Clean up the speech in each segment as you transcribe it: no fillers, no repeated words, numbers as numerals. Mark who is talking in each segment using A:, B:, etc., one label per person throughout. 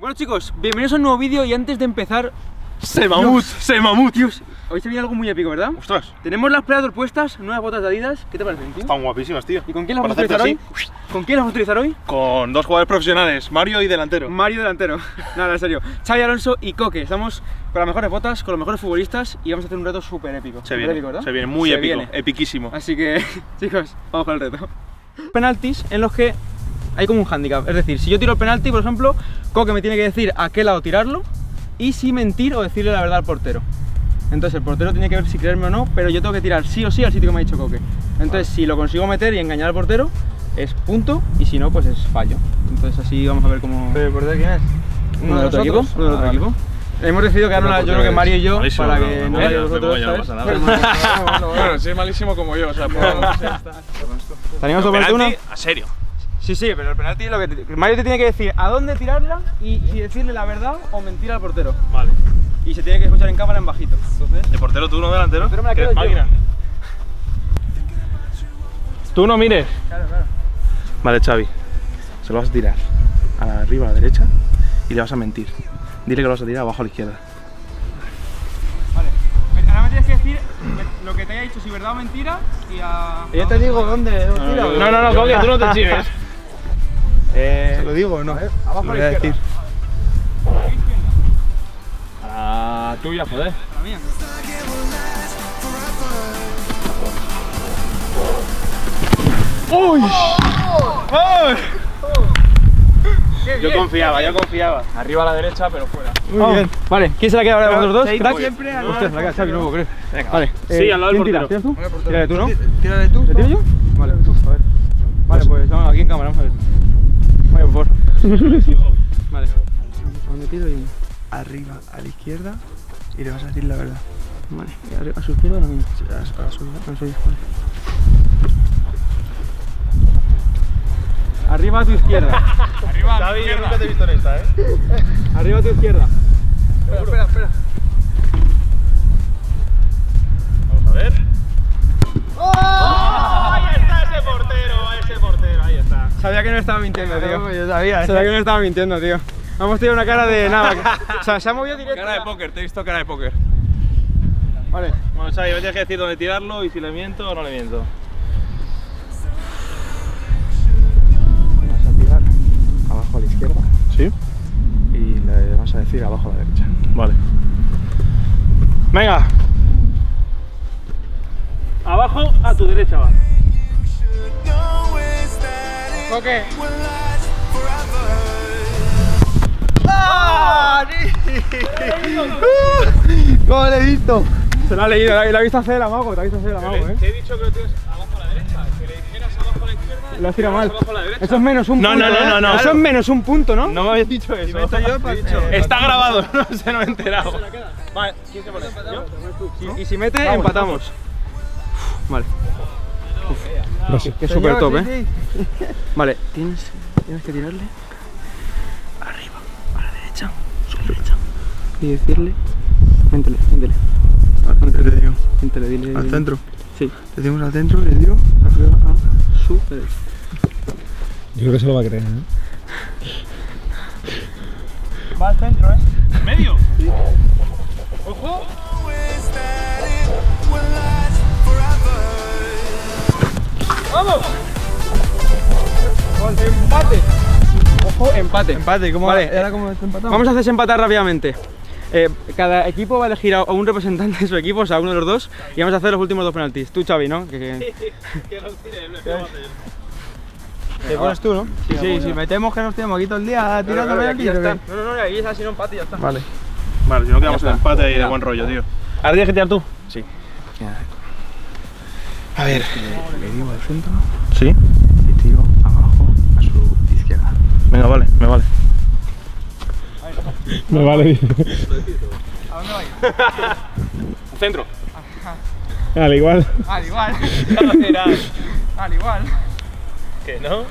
A: Bueno chicos, bienvenidos a un nuevo vídeo y antes de empezar...
B: ¡Semamut! ¡Semamut!
A: Dios, hoy se viene algo muy épico, ¿verdad?
B: ¡Ostras!
A: Tenemos las Predator puestas, nuevas botas de Adidas. ¿Qué te parecen, tío?
B: Están guapísimas, tío.
A: ¿Y con quién las vamos a utilizar hoy? ¿Con quién las vamos a utilizar hoy?
B: Con dos jugadores profesionales, Mario y delantero.
A: Mario delantero. Nada, en serio. Xavi Alonso y Coque. Estamos con las mejores botas, con los mejores futbolistas y vamos a hacer un reto súper épico.
B: Se viene,
A: épico, ¿verdad?
B: se viene muy épico,
A: viene.
B: epiquísimo.
A: Así que, chicos, vamos con el reto. Penaltis en los que hay como un handicap. Es decir, si yo tiro el penalti, por ejemplo, Coque me tiene que decir a qué lado tirarlo y si mentir o decirle la verdad al portero. Entonces el portero tiene que ver si creerme o no, pero yo tengo que tirar sí o sí al sitio que me ha dicho Coque. Entonces si lo consigo meter y engañar al portero, es punto, y si no, pues es fallo. Entonces así vamos a ver cómo...
C: ¿Pero el portero quién es?
A: ¿Uno del otro equipo? ¿Uno del otro equipo? Hemos decidido quedarnos, yo creo que Mario y yo,
B: malísimo,
A: para que no vaya vosotros,
B: no pasa nada.
C: Bueno, si es malísimo como yo, o sea, pues...
A: ¿Te animas a ponerte una?
B: A serio.
A: Sí, sí, pero el penalti es lo que... Mario te tiene que decir a dónde tirarla y decirle la verdad o mentir al portero.
B: Vale.
A: Y se tiene que escuchar en cámara en bajito. Entonces...
B: ¿El portero tú no delantero?
A: Pero me la
B: ¿Qué
A: creo
B: es
A: yo.
B: máquina? Tú no mires.
A: Claro, claro.
B: Vale, Xavi. Se lo vas a tirar arriba a la derecha y le vas a mentir. Dile que lo vas a tirar abajo a la izquierda.
A: Vale. Ahora me tienes que decir lo que te haya dicho, si verdad o mentira, y a...
C: Yo te digo dónde tira.
B: No, Coque, tú no te chives.
C: ¿Se lo digo o no?
A: Abajo a la izquierda.
B: A la tuya, joder.
A: A la mía.
B: ¡Uy!
A: Yo
B: confiaba.
C: Arriba a la derecha, pero fuera.
A: Muy bien. Vale, ¿quién se la queda ahora de vosotros dos?
C: Seis,
A: ¿Crack?
C: siempre al
A: Hostia, se la queda Xavi, no puedo creer. Vale.
B: Sí, al lado del
A: ¿quién tira?
B: portero.
A: ¿Tiras tú? Tírale tú, ¿no?
C: Tírale tú.
A: ¿Le tiro yo? Vale. A ver. Vale, pues vamos aquí en cámara, vamos a ver. Vaya, por favor. Vale. ¿A dónde tiro?
C: Arriba a la izquierda y le vas a decir la verdad.
A: Vale. ¿A su izquierda o a la mía?
C: A la suya.
A: A la suya, vale. Arriba a tu izquierda.
B: Arriba a la izquierda. Nunca te he visto en esta,
A: Arriba a tu izquierda.
C: Espera.
B: Vamos a ver. ¡Oh! Ahí está ese portero, ahí está.
A: Sabía que no estaba mintiendo, tío.
C: Yo sabía.
A: Sabía que no estaba mintiendo, tío. Hemos tenido una cara de nada. O sea, se ha movido directo.
B: Cara de póker, te he visto cara de póker.
A: Vale.
B: Bueno, Xavi, me tienes que decir dónde tirarlo y si le miento o no le miento.
C: Vas a tirar abajo a la izquierda
B: ¿Sí?
C: y le vas a decir abajo a la derecha.
B: Vale. Venga. Abajo a tu derecha va.
A: Ok.
C: ¿Cómo le he visto?
A: Se lo ha leído, la ha visto hacer el amago, te ha visto hacer el amago,
B: Te he dicho que lo tienes abajo a la derecha. Que le dijeras abajo a la izquierda.
A: Lo has tirado mal.
B: Abajo a la derecha.
A: Eso es menos un
B: No,
A: punto.
B: no.
A: Eso es menos un punto, ¿no?
B: No me habías dicho eso. Está grabado, no se me he enterado. Vale, ¿quién se pone? ¿Yo?
A: Y si mete, empatamos. Vale. Que es súper top,
C: sí.
A: Vale, tienes que tirarle arriba, a la derecha, su derecha. Y decirle. Méntele.
C: Te digo.
A: Méntele, dile.
C: Al centro.
A: Sí.
C: Le decimos al centro y le digo.
A: Arriba a su derecha.
D: Yo creo que se lo va a creer, ¿eh?
A: Va al centro,
B: ¿En medio?
A: Sí.
B: ¡Ojo!
A: ¡Vamos! ¡Empate! Ojo, empate.
C: Empate, ¿cómo?
A: Vale,
C: ¿Era como empatamos?
A: Vamos a desempatar rápidamente. Cada equipo va a elegir a un representante de su equipo, o sea, uno de los dos, y vamos a hacer los últimos dos penaltis. Tú, Xavi, ¿no?
B: Que los tire, no
C: Te pones tú, ¿no?
A: Sí,
C: Si metemos que nos tenemos aquí todo el día tirando penaltis, ¿o qué?
A: No, ahí es así, no empate y ya está.
C: Vale.
B: Vale, si no quedamos en empate ahí de buen rollo, tío. Ahora tienes que tirar tú.
A: Sí.
C: A ver. Le digo al centro
B: ¿Sí?
C: y tiro abajo a su izquierda.
B: Venga, vale, me vale.
D: Me vale, dice.
A: ¿A dónde vais?
B: Al centro.
D: Al igual.
A: Al igual.
B: Era.
A: Al igual.
B: ¿Que no?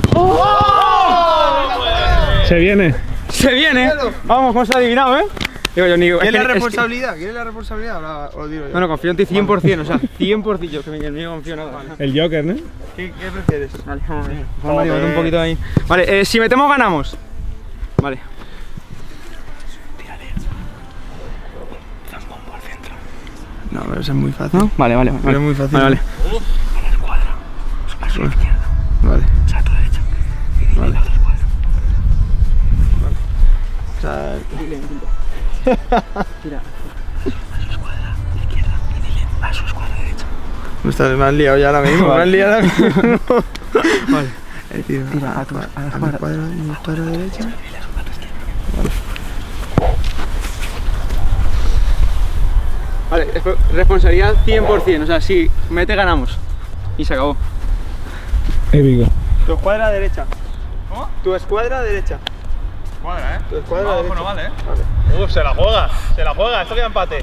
D: Se viene.
A: Se viene. Vamos, hemos adivinado, ¿eh? Digo yo, Nico.
C: ¿Quién es la responsabilidad? ¿Quién es la responsabilidad? Ahora os digo yo.
A: No, confío en ti 100%, o sea, 100%. Yo que en mí no confío nada.
D: El Joker, ¿no?
C: ¿Qué prefieres?
A: Vale, vamos a ver. Vamos a un poquito ahí. Vale, si metemos, ganamos. Vale.
C: No, pero eso es muy fácil.
A: ¿No? Vale, vale.
C: Pero es muy fácil.
A: Vale, vale.
E: A la escuadra. A su izquierda.
C: Vale.
E: O sea, a tu derecha. Y
C: Vale.
E: a la escuadra.
C: O sea,
A: Tira.
E: A su escuadra izquierda. Y dile a su escuadra derecha.
C: me has liado ya ahora mismo. Me has liado ahora mismo.
A: Vale.
C: Es decir,
A: Tira a tu
C: cuadra derecha.
A: Vale, responsabilidad 100%, o sea, si mete ganamos. Y se acabó.
D: Épico.
C: Tu escuadra derecha.
B: ¿Cómo?
C: Tu escuadra derecha.
B: Cuadra, ¿eh?
C: Tu escuadra
B: Abajo
C: derecha.
B: no vale, ¿eh?
C: Vale.
B: Se la juega, esto queda empate.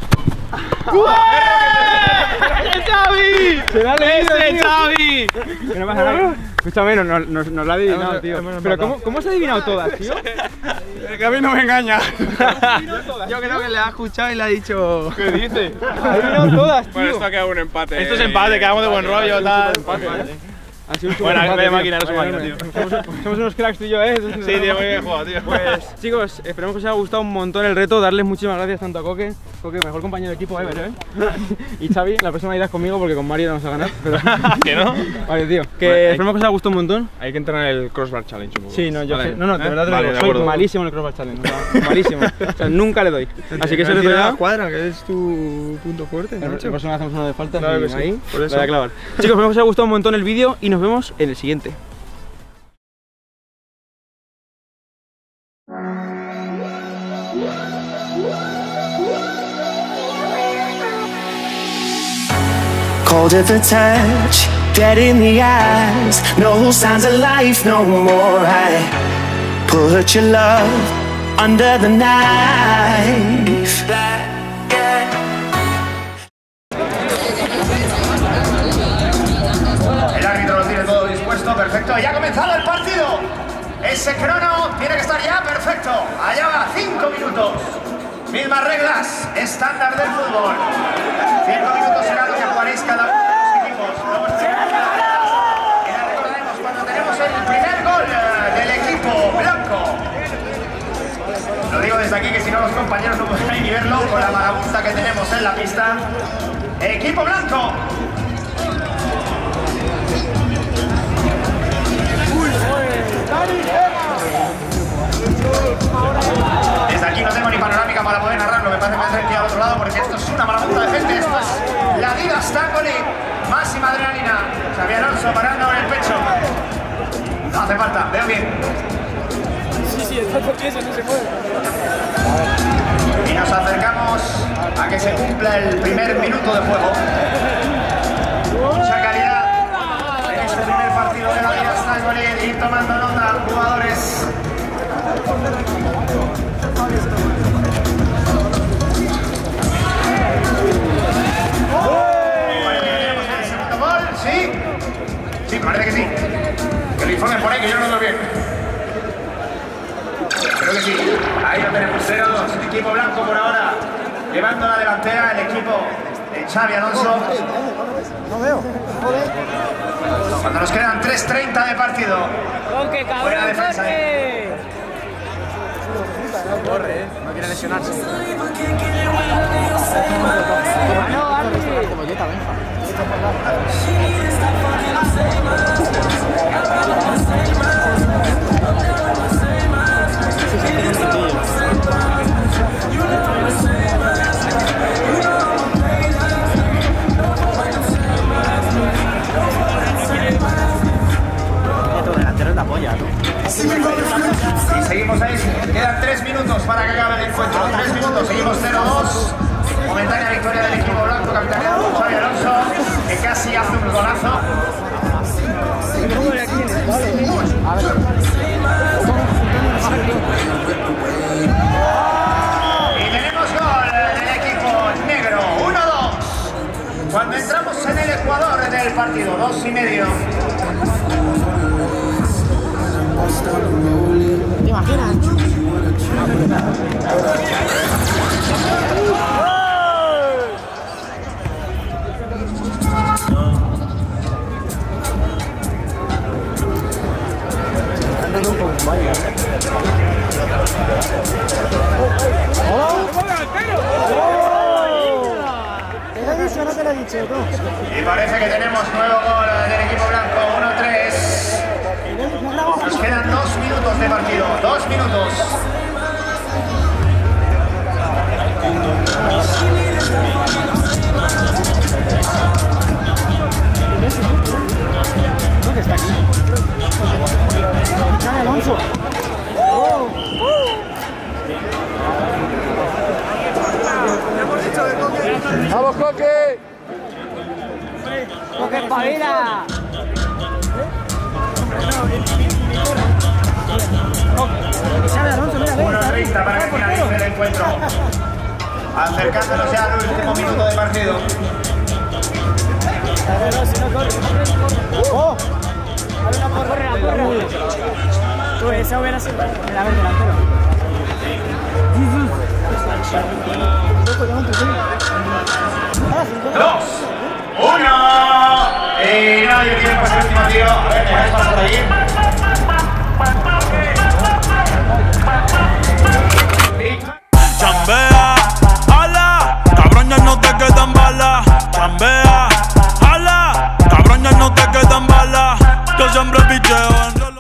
B: ¡Ese Xavi!
A: ¡Se la ha leído,
B: ¡Ese
A: tío!
B: Xavi!
A: Que no pasa nada. Escúchame, nos lo ha adivinado, tío.
C: hemos
A: Pero
C: empatado.
A: ¿cómo has adivinado todas, tío?
C: Que a mí no me engaña. Yo creo que le ha escuchado y le ha dicho.
B: ¿Qué dices?
A: Has adivinado todas, tío.
B: Bueno, esto ha quedado un empate. Esto es empate, quedamos de buen rollo, tal.
A: Ha sido un
B: Bueno,
A: superempate,
B: vaya
A: tío.
B: máquina, eres un
A: Vaya,
B: máquina,
A: Somos unos cracks tú y yo, ¿eh?
B: Sí, tío, muy bien jugado, tío.
A: Pues chicos, esperemos que os haya gustado un montón el reto, darles muchísimas gracias tanto a Coque, mejor compañero de equipo ever, ¿eh? Y Xavi, la próxima irás conmigo porque con Mario no vamos a ganar, pero...
B: ¿Que no?
A: Vale, tío, que
B: Bueno,
A: esperemos que os haya gustado un montón.
B: Hay que entrar en el crossbar challenge un poco.
A: Sí, no, yo
B: Vale.
A: sé, no, de verdad te lo
B: Vale,
A: digo,
B: de
A: soy
B: acuerdo.
A: malísimo en el crossbar challenge, o sea, malísimo, o sea, nunca le doy. Así que ese reto
C: la
A: ya...
C: escuadra, que es tu punto fuerte,
A: La
C: macho.
A: próxima hacemos uno de faltas
C: Claro
A: y
C: que sí,
A: ahí
C: por eso.
A: la voy a clavar. Chicos, espero que os haya gustado un montón el vídeo y nos vemos en el siguiente.
F: Cold at the touch, dead in the eyes. No signs of life no more. I put your love under the knife.
G: El árbitro lo tiene todo dispuesto, perfecto. Ya ha comenzado el partido. Ese crono tiene que estar ya perfecto. Allá va, 5 minutos. Mismas reglas, estándar del fútbol. 5 minutos será lo que jugaréis cada uno de los equipos. Luego y la recordaremos cuando tenemos el primer gol del equipo blanco. Lo digo desde aquí que si no los compañeros no podrán ni verlo con la marabunta que tenemos en la pista. Equipo blanco. Desde aquí no tengo ni panorámica para poder narrarlo, me parece que me tendré que ir al otro lado porque esto es una marabunta de gente, esto es la Liga Stangoli, máxima adrenalina. Xavi Alonso parando en el pecho. No hace falta, veo bien. Y nos acercamos a que se cumpla el primer minuto de juego. Mucha calidad en este primer partido de la Liga Stangoli y tomando nota jugadores. ¿Tenemos el segundo gol? ¿Sí? Sí, parece que sí. Que lo informen por ahí, que yo no lo veo bien. Creo que sí. Ahí lo tenemos, 0-2. Equipo blanco por ahora. Llevando la delantera el equipo de Xavi Alonso. Cuando nos quedan 3:30 de partido. Buena defensa.
C: Corre, no quiere lesionarse.
G: Y seguimos ahí, quedan 3 minutos para que acabe el encuentro. 3 minutos, seguimos 0-2. Momentánea victoria del equipo blanco, capitaneado por Xavi Alonso, que casi hace un golazo. Y tenemos gol del equipo negro, 1-2. Cuando entramos en el Ecuador del partido, 2,5.
F: ¿Te imaginas?
G: Y parece que tenemos nuevo gol del equipo blanco, 1-3. Nos quedan 2 minutos de partido, 2 minutos.
H: ¿Dónde está aquí? ¡Chale, Alonso!
C: ¡Vamos, Coque!
H: ¡Coque, espabila!
G: 1:30 para que finalice el encuentro. Acercándonos ya al último minuto de partido.
H: ¡Oh! ¡Corre! Tú, esa hubiera sido... Mira, a ver, delantero.
G: ¡2! ¡1! Y nadie tiene paso último tiro. A ver, ¿puedes pasar por ahí?